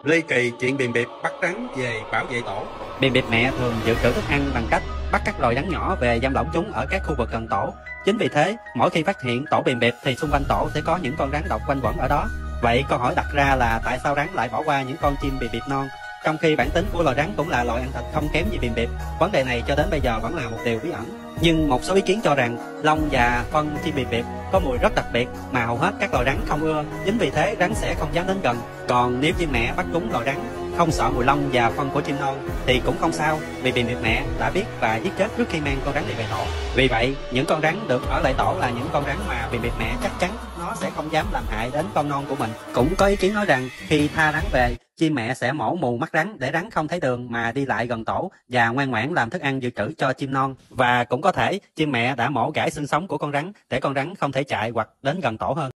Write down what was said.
Ly kỳ chuyện bìm bịp bắt rắn về bảo vệ tổ. Bìm bịp mẹ thường dự trữ thức ăn bằng cách bắt các loài rắn nhỏ về giam lỏng chúng ở các khu vực gần tổ. Chính vì thế, mỗi khi phát hiện tổ bìm bịp thì xung quanh tổ sẽ có những con rắn độc quanh quẩn ở đó. Vậy câu hỏi đặt ra là tại sao rắn lại bỏ qua những con chim bìm bịp non, trong khi bản tính của loài rắn cũng là loài ăn thịt không kém gì bìm bịp? Vấn đề này cho đến bây giờ vẫn là một điều bí ẩn. Nhưng một số ý kiến cho rằng lông và phân chim bìm bịp có mùi rất đặc biệt mà hầu hết các loài rắn không ưa, chính vì thế rắn sẽ không dám đến gần. Còn nếu chim mẹ bắt trúng loài rắn không sợ mùi lông và phân của chim non thì cũng không sao, vì bìm bịp mẹ đã biết và giết chết trước khi mang con rắn này về tổ. Vì vậy, những con rắn được ở lại tổ là những con rắn mà bìm bịp mẹ chắc chắn nó sẽ không dám làm hại đến con non của mình. Cũng có ý kiến nói rằng khi tha rắn về, chim mẹ sẽ mổ mù mắt rắn để rắn không thấy đường mà đi lại gần tổ và ngoan ngoãn làm thức ăn dự trữ cho chim non. Và cũng có thể chim mẹ đã mổ gãy xương sống của con rắn để con rắn không thể chạy hoặc đến gần tổ hơn.